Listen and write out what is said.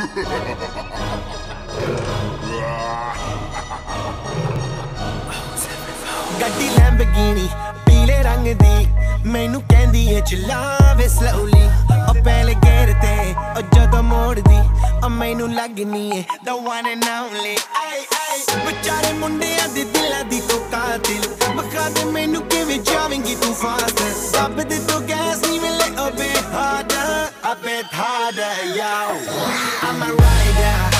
ਗੱਡੀ ਲੈਂਬਗੀਨੀ ਪੀਲੇ ਰੰਗ ਦੀ ਮੈਨੂੰ ਕਹਿੰਦੀ ਏ ਚਲਾਵੇ slowly ਉਹ ਪਹਿਲੇ ਗੇਰ ਤੇ ਉਹ ਜਦੋਂ ਮੋੜਦੀ ਉਹ ਮੈਨੂੰ ਲੱਗਨੀ ਏ the one and only ਵਿਚਾਰੇ ਮੁੰਡਿਆਂ ਦੇ ਦਿਲਾਂ ਦੀ ਤੂੰ ਕਾਤਿਲ ਮਖਾ ਦੇ ਮੈਨੂੰ ਕਿਵੇਂ ਜਾਵੇਂਗੀ ਤੂੰ ਫਾਸਟ ਦੱਬ ਦੇ ਤੂੰ ਗੈਸ ਨਹੀਂ ਮਿਲੇ a bit harder yo I'm a rider